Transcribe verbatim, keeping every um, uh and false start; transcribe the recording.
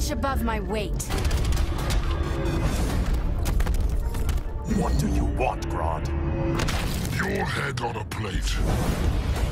punch above my weight. What do you want, Grodd? Your head on a plate.